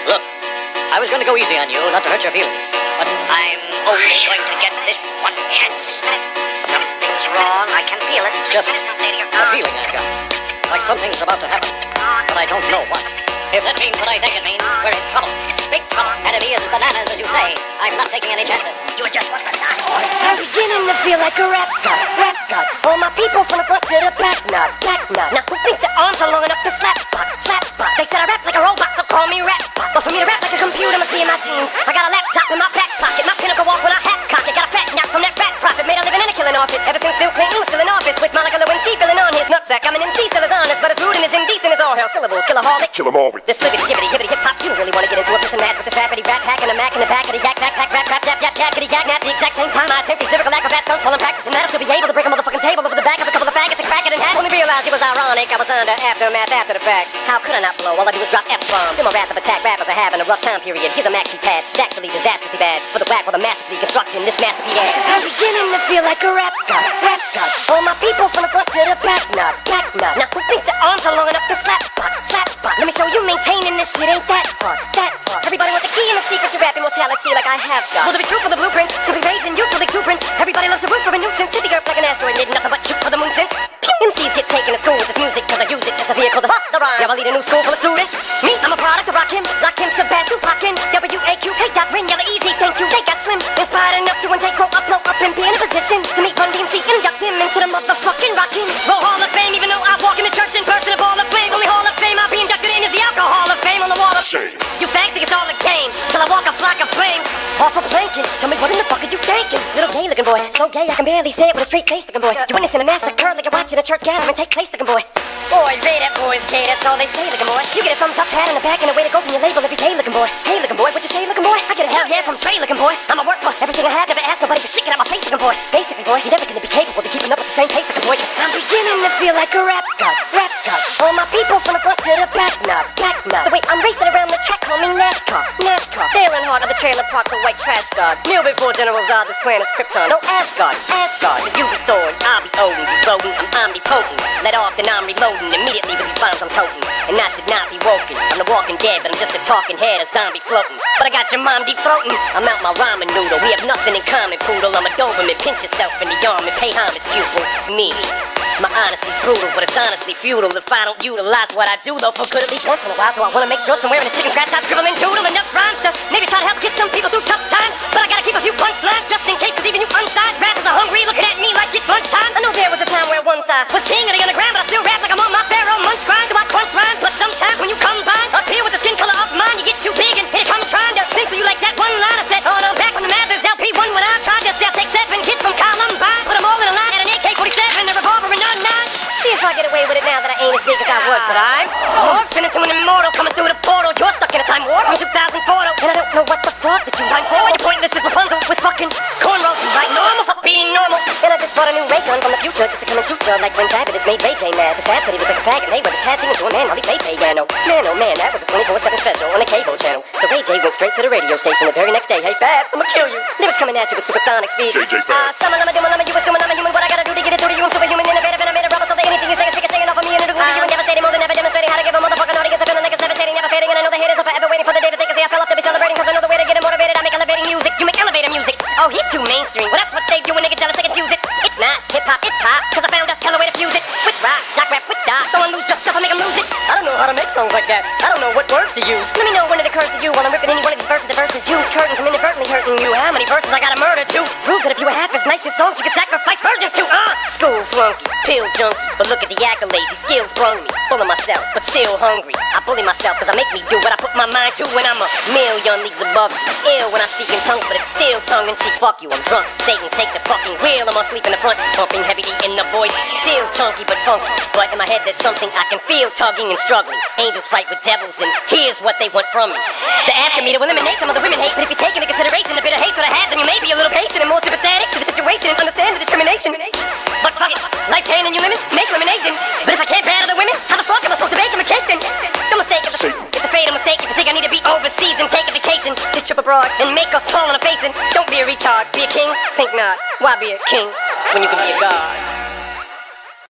Look, I was going to go easy on you, not to hurt your feelings, but I'm only going to get this one chance. Something's wrong, I can feel it. It's just a feeling I've got. Like something's about to happen, but I don't know what. If that means what I think it means, we're in trouble. Big trouble. Enemy is bananas, as you say. I'm not taking any chances. You just want to die. I'm beginning to feel like a rap god, rap god. All my people from the front to the back, nod, back nod. Now who thinks their arms are long enough to slap box, slap box? They said I rap like a robot, so call me rap bot. But for me to rap like a computer must be in my jeans. I got a laptop in my back pocket, my pinnacle walk when I hat cock it. Got a fat knock from that rat profit, made a living and a killing off it. Ever since Bill Clinton was still in office, with Monica Lewinsky filling on his nutsack. I'm an MC still as honest, but as rude and as indecent as all hell. Syllables, kill a harlot, kill 'em all. This flippity, hibbity, hip hop. You don't really want to get into a piss and match with this rappity rap hack and a mac in the back of the yak, backpack, rap, yap, yackity, yak, nap. The exact same time I attempt these lyrical acrobats stunts while I'm practicing that, I'll still be able to break a motherfucking table over the back of a couple of faggots and crack it in half. Only realized it was ironic, I was under aftermath after the fact. How could I not blow? All I do is drop F-bombs. In my wrath of attack, rappers are having a rough time period. Here's a maxi pad, it's actually disastrously bad. For the whack while the masterfully constructing this masterpiece ass. I'm beginning to feel like a rap god, rap god. All my people from the front to the back, nod, back nod. Now who thinks their arms are long enough to slap box, slap box? Let me show you maintaining this shit ain't that hard, that hard. Everybody wants the key and the secret to rap immortality like I have got. Will there be truth for the blueprint? Simply rage and youthful exuberance. Everybody loves to root for a nuisance. Hit the earth like an asteroid, need nothing but shoot for the moon since. MCs get taken to school with this music, cause I use it as a vehicle to bust the rhyme. Yeah, I lead a new school full of students. Me, I'm a product of Rakim, Shabazz, Tupac, W-A-Q, hey, dot, ring, yellow, easy, thank you. They got slim, inspired enough to intake, grow up, blow up, and be in a position to meet Run DMC, induct him into the motherfucking Rockin' Roll Hall of Fame. Even though I walk in the church in person of all the flames, only Hall of Fame I'll be inducted in is the Alcohol of Fame on the wall of shame. You fags think it's all a game, till I walk a flock of flames off a planking. Tell me what in the fuck are you thinking? Little gay looking boy, so gay I can barely say it with a straight face looking boy. You're witnessing a massacre like you're watching a church gathering take place looking boy. Boys, they that boy's gay, that's all they say looking boy. You get a thumbs up, pat on the back, and a way to go from your label every day looking boy. Hey looking boy, what you say looking boy? I get a hell yeah from Trey looking boy. I'ma work for everything I have, never ask nobody for shit, get out my face looking boy. Basically boy, you're never gonna be capable of keeping up with the same pace looking boy. Cause I'm beginning to feel like a rap god, rap god. All my people from the front to the back, nod, back nod. The way I'm racing around the track, call me NASCAR, NASCAR. Sailing hard on the trailer park, the white trash god. Kneel before General Zod, this planet's Krypton. No Asgard, Asgard. So you be Thor, I'll be Odin, you rodent, I'm omnipotent. Let off, then I'm reloading immediately with these bombs I'm toting. And I should not be woken. I'm the walking dead, but I'm just a talking head, a zombie floating. But I got your mom deep throating. I'm out my ramen noodle. We have nothing in common, poodle. I'm a Doberman. Pinch yourself in the arm and pay homage, pupil. It's me. My honesty's brutal, but it's honestly futile if I don't utilize what I do, though, for good at least once in a while. So I wanna make sure somewhere in the chicken scratch I scribble and doodle enough rhymes to maybe try to help get some people through tough times. But I gotta keep a few punchlines just in case, cause even you unsigned rappers are hungry, looking at me like it's lunchtime. I know there was a time where one side was king of the underground, but I still rap like I'm on my pharaoh munch grind. So I crunch rhymes, but sometimes when you combine up here with the skin color of mine, you get too big and here comes trying to censor you like that one line I said. Oh no, back from the Mathers LP1 when I tried to sell, take 7 kids from Columbine, put them all in a line at an AK-47, a revolver and a 9. See if I get away with it now that I ain't as big as I was, but I'm morphing into an immortal coming through the portal. You're stuck in a time warp from 2004, and I don't know what the fuck that you rhyme for. You're pointless as Rapunzel with fucking cornrows. You like normal for being normal. And I just bought a new ray gun from the future just to come and shoot you like when Fabulous made Ray J mad. This fat said he looked like a faggot, and they were just passing into a man while he played piano. Man, oh man, that was a 24/7 special on the cable channel. So Ray J went straight to the radio station the very next day. Hey Fab, I'ma kill you. Lyrics coming at you with supersonic speed. Summon, I'm a doom, you assuming I'm a human. What I gotta do to get it through to you? I'm superhuman, innovative, and I made a rubber so that anything you say is shaking off of me and it'll glue to you and devastating more than ever demonstrating how to give a motherfucking audience a feeling like it's levitating, never fading. And I know the haters are forever waiting for the day to think I see I fell off to be celebrating, cause I know the way to get it motivated. I make elevating music, you make elevator music. Oh, he's too mainstream. Well, that's what they do when they get jealous, they confuse it. It's not hip-hop, it's pop, cause I found a hella way to fuse it. With rock, shock rap, with dot. Don't lose yourself, I make them lose it. I don't know how to make songs like that. I don't know what words to use. Let me know when it occurs to you while I'm ripping any one of these verses. The verses use curtains, I'm inadvertently hurting you. How many verses I gotta murder to prove that if you were half as nice as songs you could sacrifice virgins to? School flunky, pill junkie, but look at the accolades, these skills brung me. Full of myself, but still hungry. I bully myself cause I make me do what I put my mind to when I'm a million leagues above you. Ill when I speak in tongues, but it's still tongue in cheek. Fuck you, I'm drunk, so Satan take the fucking wheel. I'm asleep in the front, pumping heavy D in the voice. Still chunky but funky, but in my head there's something I can feel tugging and struggling. Angels fight with devils and here's what they want from me. They're asking me to eliminate some of the women hate, but if you take into consideration the bitter hatred I have, then you may be a little patient and more sympathetic to the situation and understand the discrimination. But fuck it, life's handing you lemons, make lemonade then. But if I can't battle the women, how the fuck am I supposed to bake them a cake then? Don't mistake it's a fatal mistake if you think I need to be overseas and take a vacation. Just trip abroad and make a fall on a face and don't be a retard, be a king? Think not, why be a king when you can be a god?